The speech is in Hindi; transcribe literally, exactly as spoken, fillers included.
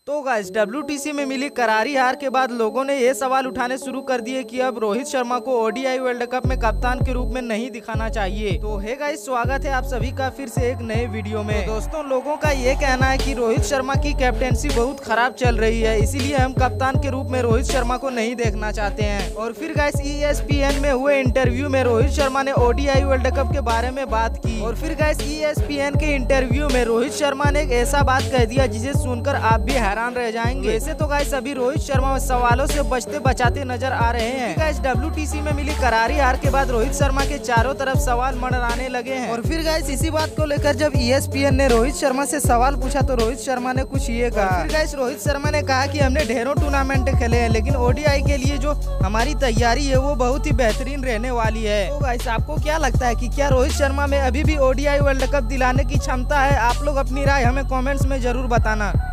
तो गाइस डब्ल्यूटीसी में मिली करारी हार के बाद लोगों ने ये सवाल उठाने शुरू कर दिए कि अब रोहित शर्मा को ओडीआई वर्ल्ड कप में कप्तान के रूप में नहीं दिखाना चाहिए। तो हे गाइस, स्वागत है आप सभी का फिर से एक नए वीडियो में। तो दोस्तों, लोगों का ये कहना है कि रोहित शर्मा की कैप्टेंसी बहुत खराब चल रही है, इसीलिए हम कप्तान के रूप में रोहित शर्मा को नहीं देखना चाहते हैं। और फिर guys E S P N में हुए इंटरव्यू में रोहित शर्मा ने ओडीआई वर्ल्ड कप के बारे में बात की। और फिर guys E S P N के इंटरव्यू में रोहित शर्मा ने एक ऐसा बात कह दिया जिसे सुनकर आप भी हैरान रह जाएंगे। वैसे तो गाइस अभी रोहित शर्मा सवालों से बचते बचाते नजर आ रहे हैं। गाइस डब्ल्यूटीसी में मिली करारी हार के बाद रोहित शर्मा के चारों तरफ सवाल मंडराने लगे हैं। और फिर गाइस इसी बात को लेकर जब ई एस पी एन ने रोहित शर्मा से सवाल पूछा तो रोहित शर्मा ने कुछ ये कहा। फिर गाइस रोहित शर्मा ने कहा कि हमने ढेरों टूर्नामेंट खेले हैं, लेकिन ओडीआई के लिए जो हमारी तैयारी है वो बहुत ही बेहतरीन रहने वाली है। तो गाइस आपको क्या लगता है कि क्या रोहित शर्मा में अभी भी ओडीआई वर्ल्ड कप दिलाने की क्षमता है? आप लोग अपनी राय हमें कमेंट्स में जरूर बताना।